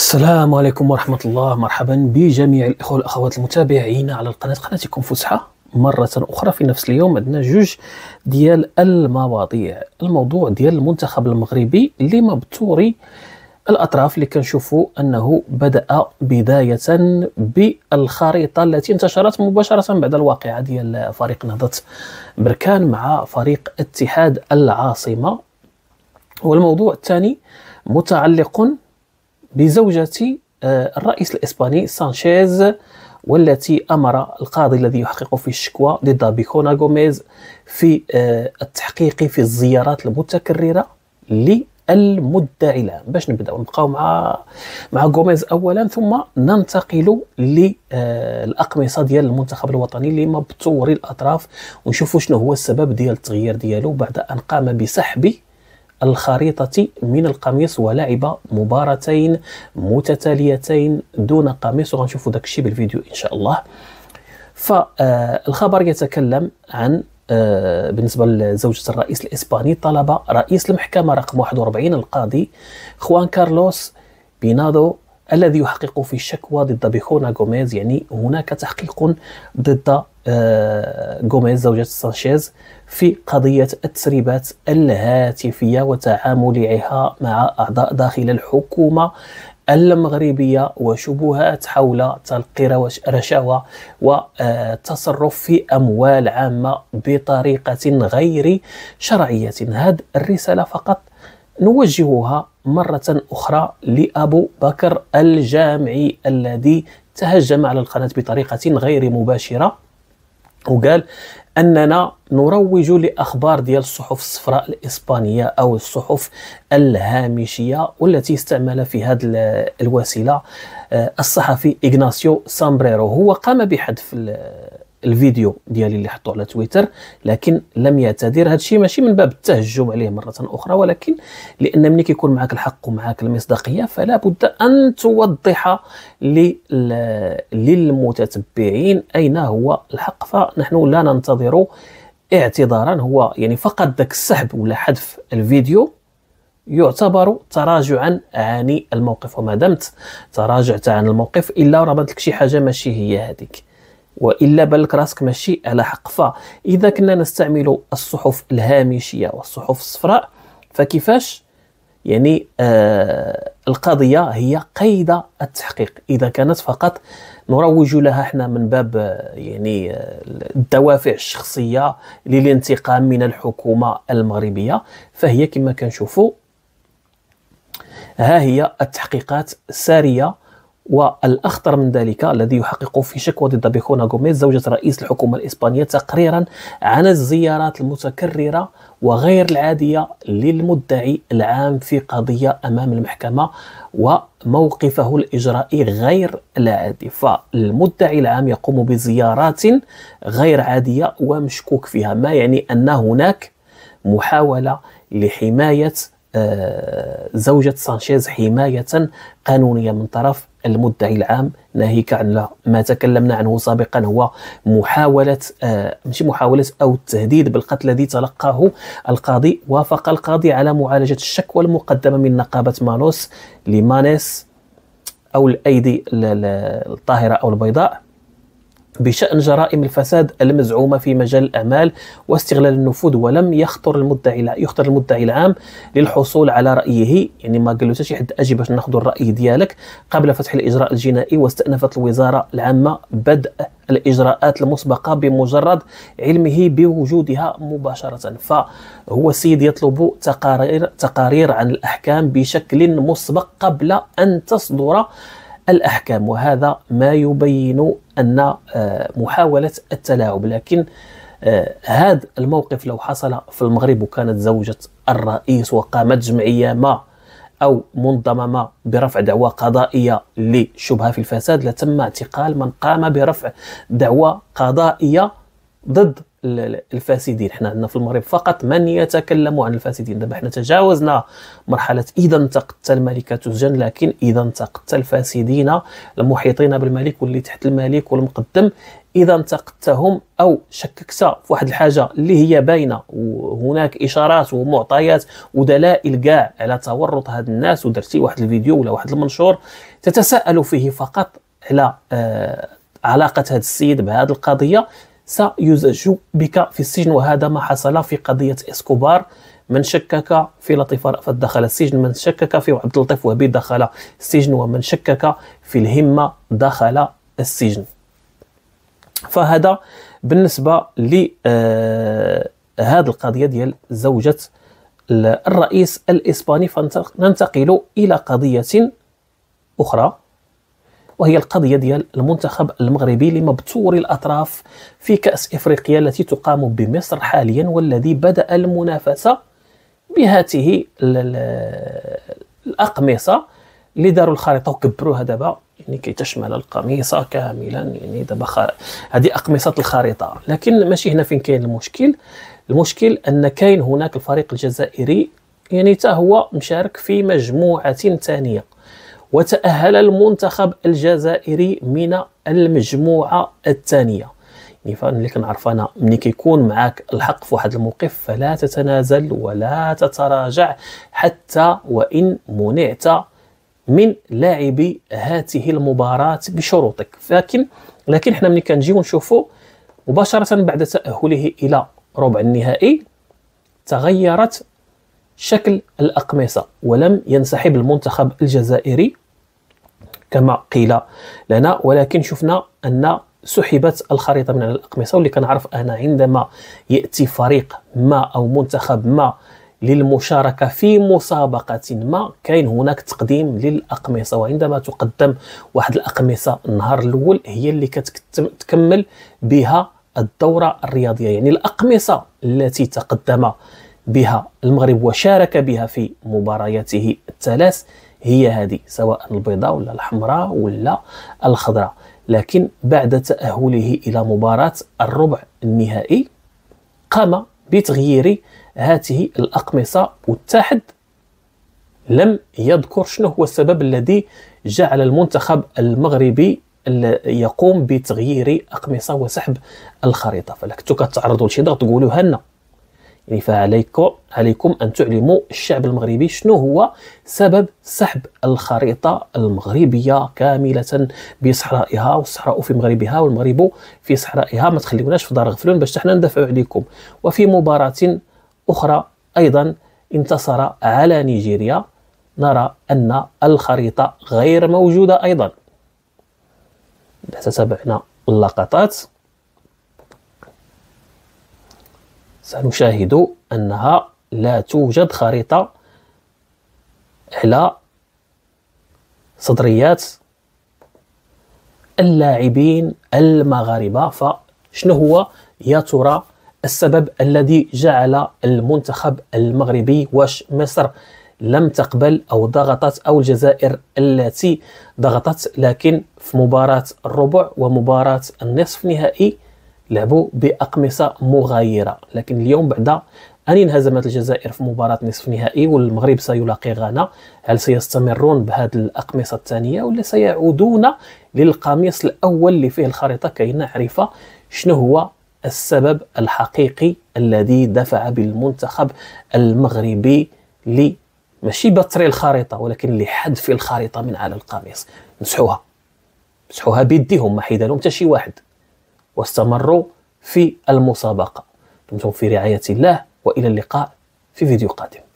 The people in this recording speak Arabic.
السلام عليكم ورحمة الله. مرحبا بجميع الإخوة والأخوات المتابعين على قناتكم فسحة مرة أخرى. في نفس اليوم عندنا جوج ديال المواضيع. الموضوع ديال المنتخب المغربي اللي مبتوري الأطراف، اللي كنشوفوا أنه بدأ بداية بالخريطة التي انتشرت مباشرة بعد الواقعة ديال فريق نهضة بركان مع فريق اتحاد العاصمة. والموضوع الثاني متعلق بزوجة الرئيس الإسباني سانشيز، والتي أمر القاضي الذي يحقق في الشكوى ضد بيكونا غوميز في التحقيق في الزيارات المتكررة للمدعي العام. باش نبقاو مع غوميز أولا، ثم ننتقل للأقمصة ديال المنتخب الوطني اللي مبتوري الأطراف، ونشوفوا شنو هو السبب ديال التغيير ديالو بعد أن قام بسحب الخريطة من القميص ولعب مباراتين متتاليتين دون قميص، وغنشوفوا داك الشيء بالفيديو إن شاء الله. فالخبر يتكلم عن بالنسبة لزوجة الرئيس الإسباني، طلب رئيس المحكمة رقم 41 القاضي خوان كارلوس بينادو الذي يحقق في الشكوى ضد بيكونا غوميز، يعني هناك تحقيق ضد غوميز زوجة سانشيز في قضية التسريبات الهاتفية وتعاملها مع أعضاء داخل الحكومة المغربية وشبهات حول تلقي رشاوى وتصرف في أموال عامة بطريقة غير شرعية. هذه الرسالة فقط نوجهها مرة أخرى لأبو بكر الجامعي الذي تهجم على القناة بطريقة غير مباشرة، وقال أننا نروج لأخبار ديال الصحف الصفراء الإسبانية أو الصحف الهامشية، والتي استعمل في هذه الوسيلة الصحفي إغناسيو سامبريرو. هو قام بحذف الفيديو ديالي اللي حطوه على تويتر، لكن لم يعتذر. هذا الشيء ماشي من باب التهجم عليه مرة أخرى، ولكن لأن ملي كيكون معك الحق ومعك المصداقية فلا بد أن توضح للمتتبعين أين هو الحق. فنحن لا ننتظر اعتذارا، هو يعني فقط ذاك السحب ولا حذف الفيديو يعتبر تراجعا عن الموقف، وما دمت تراجعت عن الموقف إلا ربط لك شي حاجة ماشي هي هذيك، وإلا بالك راسك ماشي على حق. فإذا كنا نستعمل الصحف الهامشية والصحف الصفراء فكيفاش يعني القضية هي قيد التحقيق؟ إذا كانت فقط نروج لها احنا من باب يعني الدوافع الشخصية للانتقام من الحكومة المغربية، فهي كما كنشوفوا ها هي التحقيقات سارية. والأخطر من ذلك الذي يحقق في شكوى ضد بيكونا غوميز زوجة رئيس الحكومة الإسبانية تقريرا عن الزيارات المتكررة وغير العادية للمدعي العام في قضية أمام المحكمة وموقفه الإجرائي غير العادي. فالمدعي العام يقوم بزيارات غير عادية ومشكوك فيها، ما يعني أن هناك محاولة لحماية زوجة سانشيز حماية قانونية من طرف المدعي العام، ناهيك عن ما تكلمنا عنه سابقا، هو محاولة ماشي محاولة أو التهديد بالقتل الذي تلقاه القاضي. وافق القاضي على معالجة الشكوى المقدمة من نقابة مانوس لمانيس أو الأيدي الطاهرة أو البيضاء بشأن جرائم الفساد المزعومة في مجال الأعمال واستغلال النفوذ، ولم يخطر المدعي العام للحصول على رأيه. يعني ما قال له شي حد أجي باش ناخذ الرأي ديالك قبل فتح الإجراء الجنائي، واستأنفت الوزارة العامة بدء الإجراءات المسبقة بمجرد علمه بوجودها مباشرة. فهو السيد يطلب تقارير عن الأحكام بشكل مسبق قبل أن تصدر الأحكام، وهذا ما يبين أن محاولة التلاعب. لكن هذا الموقف لو حصل في المغرب وكانت زوجة الرئيس وقامت جمعية ما أو منظمة ما برفع دعوى قضائية لشبهة في الفساد، لتم اعتقال من قام برفع دعوى قضائية ضد الفاسدين. حنا عندنا في المغرب فقط من يتكلم عن الفاسدين. دابا حنا تجاوزنا مرحلة إذا انتقدت الملكة تسجن، لكن إذا انتقدت الفاسدين المحيطين بالملك واللي تحت الملك والمقدم، إذا انتقدتهم أو شككت في واحد الحاجة اللي هي باينة وهناك إشارات ومعطيات ودلائل كاع على تورط هاد الناس، ودرتي واحد الفيديو ولا واحد المنشور تتساءل فيه فقط على علاقة هذا السيد بهذه القضية، سيزج بك في السجن. وهذا ما حصل في قضية إسكوبار. من شكك في لطيف رأفت دخل السجن، من شكك في عبد اللطيف وهبي دخل السجن، ومن شكك في الهمة دخل السجن. فهذا بالنسبة لهذه القضية ديال زوجة الرئيس الإسباني. فننتقل إلى قضية أخرى، وهي القضية ديال المنتخب المغربي لمبتور الأطراف في كأس إفريقيا التي تقام بمصر حاليا، والذي بدأ المنافسة بهذه الأقمصة اللي داروا الخريطة وكبروها دابا، يعني كي تشمل القميصة كاملا. يعني دابا هذه أقمصة الخريطة. لكن ماشي هنا فين كاين المشكل. المشكل أن كاين هناك الفريق الجزائري، يعني تا هو مشارك في مجموعة ثانية، وتأهل المنتخب الجزائري من المجموعة الثانية. يعني فاللي كنعرف أنا، ملي كيكون معاك الحق في واحد الموقف فلا تتنازل ولا تتراجع حتى وإن منعت من لاعب هذه المباراة بشروطك. لكن احنا ملي كنجيو نشوفوا مباشرة بعد تأهله إلى ربع النهائي تغيرت شكل الأقمصة، ولم ينسحب المنتخب الجزائري كما قيل لنا، ولكن شفنا أن سحبت الخريطة من الأقمصة. واللي كنعرف أنا عندما يأتي فريق ما أو منتخب ما للمشاركة في مسابقة ما، كاين هناك تقديم للأقمصة، وعندما تقدم واحد الأقمصة النهار الأول هي اللي كتكمل بها الدورة الرياضية. يعني الأقمصة التي تقدم بها المغرب وشارك بها في مبارياته الثلاث هي هذه، سواء البيضاء ولا الحمراء ولا الخضراء. لكن بعد تأهله إلى مباراة الربع النهائي قام بتغيير هذه الأقمصة، والاتحاد لم يذكر شنو هو السبب الذي جعل المنتخب المغربي يقوم بتغيير أقمصة وسحب الخريطة. فلا كنتو كتعرضوا لشي ضغط تقولوها لنا، يعني فعليكم أن تعلموا الشعب المغربي شنو هو سبب سحب الخريطة المغربية كاملة بصحرائها، والصحراء في مغربها والمغرب في صحرائها. ما تخليوناش في دار غفلون باش حنا ندافعوا عليكم. وفي مباراة أخرى أيضا انتصر على نيجيريا، نرى أن الخريطة غير موجودة أيضا. تتابعنا اللقطات سنشاهد أنها لا توجد خريطة على صدريات اللاعبين المغاربة. فشنو هو يا ترى السبب الذي جعل المنتخب المغربي؟ واش مصر لم تقبل أو ضغطت، أو الجزائر التي ضغطت؟ لكن في مباراة الربع ومباراة النصف نهائي لعبوا بأقمصة مغايرة. لكن اليوم بعد أن انهزمت الجزائر في مباراة نصف نهائي والمغرب سيلاقي غانا، هل سيستمرون بهذه الأقمصة الثانية ولا سيعودون للقميص الأول اللي فيه الخريطة كي نعرف شنو هو السبب الحقيقي الذي دفع بالمنتخب المغربي ماشي بطري الخريطة ولكن لحذف الخريطة من على القميص؟ مسحوها بيديهم، ما حيد لهم حتى شي واحد، واستمروا في المسابقة. دمتم في رعاية الله، وإلى اللقاء في فيديو قادم.